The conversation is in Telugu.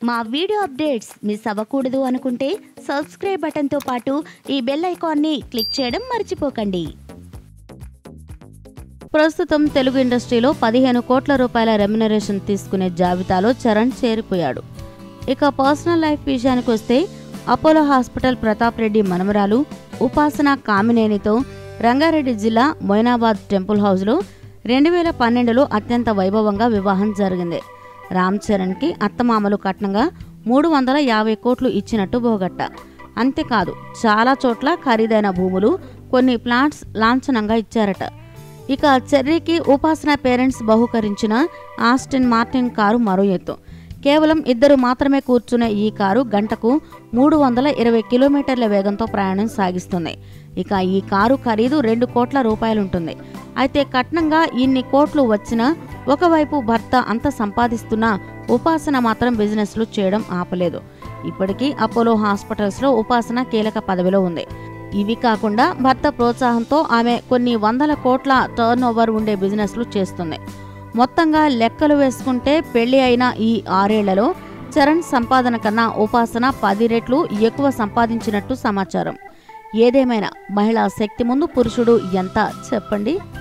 మా వీడియో అప్డేట్స్ మిస్ అవ్వకూడదు అనుకుంటే సబ్స్క్రైబ్ బటన్తో పాటు ఈ బెల్ ఐకాన్ని క్లిక్ చేయడం మర్చిపోకండి. ప్రస్తుతం తెలుగు ఇండస్ట్రీలో 15 కోట్ల రూపాయల రెమ్యునరేషన్ తీసుకునే జాబితాలో చరణ్ చేరిపోయాడు. ఇక పర్సనల్ లైఫ్ విషయానికి వస్తే అపోలో హాస్పిటల్ ప్రతాప్ రెడ్డి మనమరాలు ఉపాసన కామినేనితో రంగారెడ్డి జిల్లా మొయినాబాద్ టెంపుల్ హౌస్లో 2012లో అత్యంత వైభవంగా వివాహం జరిగింది. రామ్ చరణ్కి అత్తమామలు కట్నంగా 350 కోట్లు ఇచ్చినట్టు బోగట్ట. అంతేకాదు చాలా చోట్ల ఖరీదైన భూములు, కొన్ని ప్లాట్స్ లాంఛనంగా ఇచ్చారట. ఇక చెర్రీకి ఉపాసన పేరెంట్స్ బహుకరించిన ఆస్టిన్ మార్టిన్ కారు మరో ఎత్తు. కేవలం 2 మాత్రమే కూర్చునే ఈ కారు గంటకు 320 కిలోమీటర్ల వేగంతో ప్రయాణం సాగిస్తుంది. ఇక ఈ కారు ఖరీదు 2 కోట్ల రూపాయలుంటుంది. అయితే కట్నంగా ఇన్ని కోట్లు వచ్చినా ఒకవైపు భర్త అంత సంపాదిస్తున్నా ఉపాసన మాత్రం బిజినెస్లు చేయడం ఆపలేదు. ఇప్పటికీ అపోలో హాస్పిటల్స్లో ఉపాసన కీలక పదవిలో ఉంది. ఇవి కాకుండా భర్త ప్రోత్సాహంతో ఆమె కొన్ని 100 కోట్ల టర్న్ ఓవర్ ఉండే బిజినెస్లు చేస్తుంది. మొత్తంగా లెక్కలు వేసుకుంటే పెళ్లి అయిన ఈ 6 ఏళ్లలో చరణ్ సంపాదన కన్నా ఉపాసన 10 రెట్లు ఎక్కువ సంపాదించినట్టు సమాచారం. ఏదేమైనా మహిళా శక్తి ముందు పురుషుడు ఎంత చెప్పండి.